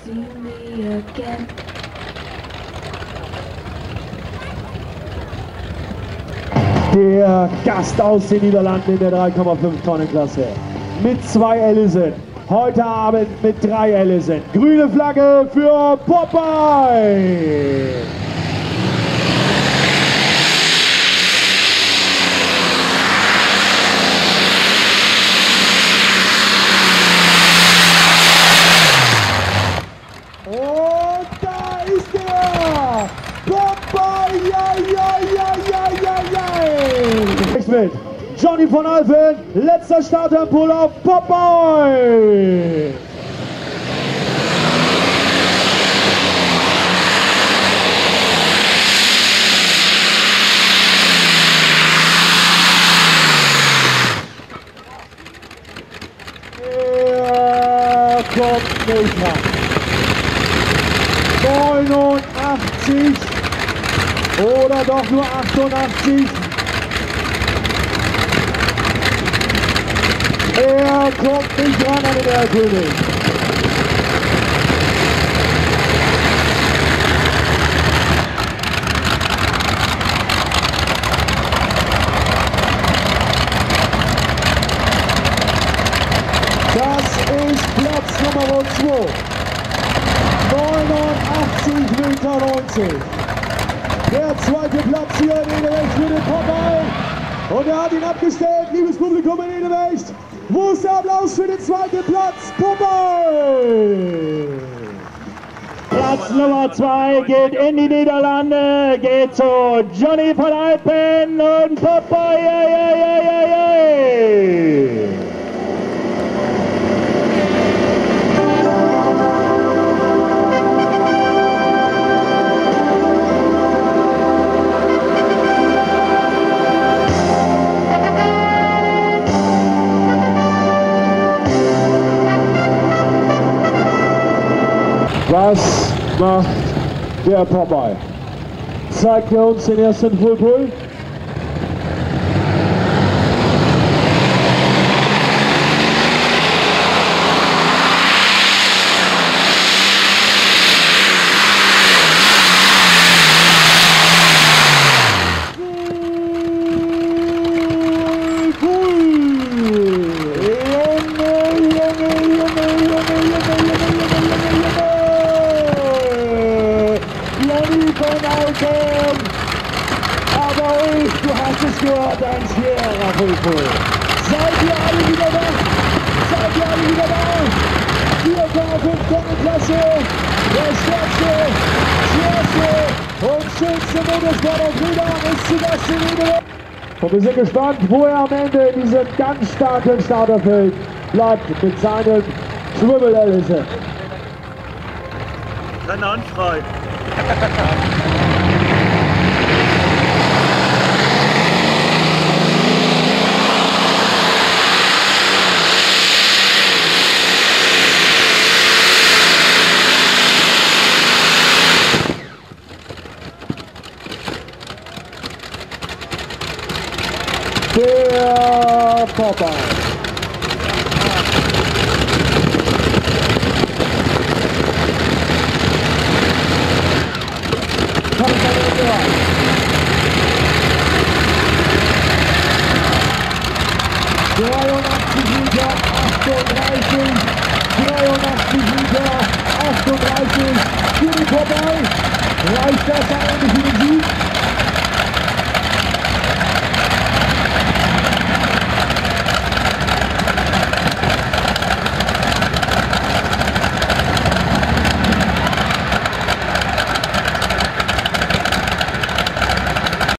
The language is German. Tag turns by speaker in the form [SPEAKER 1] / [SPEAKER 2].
[SPEAKER 1] See me again.
[SPEAKER 2] Der Gast aus den Niederlanden in der 3,5 Tonnen Klasse mit 2 Ellison. Heute Abend mit 3 Ellison. Grüne Flagge für Popeye! Und da ist er! Popeye! Ja, ja, ja, ja, ja, ja! Ich mit Johnny von Alphen, letzter Starter im Pull-Off, Popeye! Er kommt nicht ran. 89 oder doch nur 88. Er kommt nicht ran an den Erlkönig. Das ist Platz Nummer 2. 89,90 Meter. Der zweite Platz hier in Edewecht für den Popeye. Und er hat ihn abgestellt, liebes Publikum in Edewecht. Wo ist der Applaus für den zweiten Platz? Popeye! Platz Nummer 2 geht in die Niederlande, geht zu Johnny von Alphen und Popeye! Was macht der Popeye? Zeigt er uns den ersten Full Pull? Aber du hast es gehört, ein schwerer Full-Pull. Seid ihr alle wieder da? Seid ihr alle wieder da? 4,5 Tonnen Klasse, der stärkste, schwerste und schönste Motorsport auf Rädern ist zu Gast in Edewecht. Und wir sind gespannt, wo er am Ende in diesem ganz starken Starterfeld bleibt mit seinem Swivel Ellison.
[SPEAKER 3] Keine Handfrei.
[SPEAKER 2] Der Popeye. Für den Popeye reicht das am Ende für den Sieg.